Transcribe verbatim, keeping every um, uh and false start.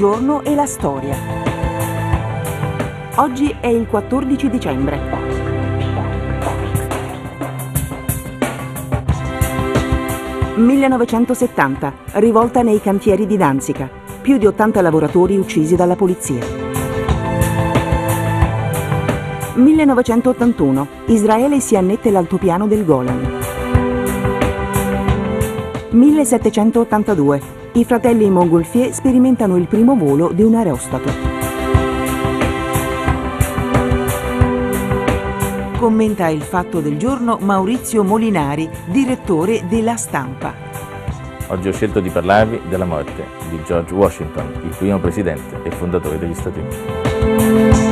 giorno e la storia. Oggi è il quattordici dicembre. millenovecentosettanta, rivolta nei cantieri di Danzica. Più di ottanta lavoratori uccisi dalla polizia. millenovecentottantuno, Israele si annette l'altopiano del Golan. millesettecentottantadue, i fratelli Montgolfier sperimentano il primo volo di un aerostato. Commenta il fatto del giorno Maurizio Molinari, direttore della Stampa. Oggi ho scelto di parlarvi della morte di George Washington, il primo presidente e fondatore degli Stati Uniti.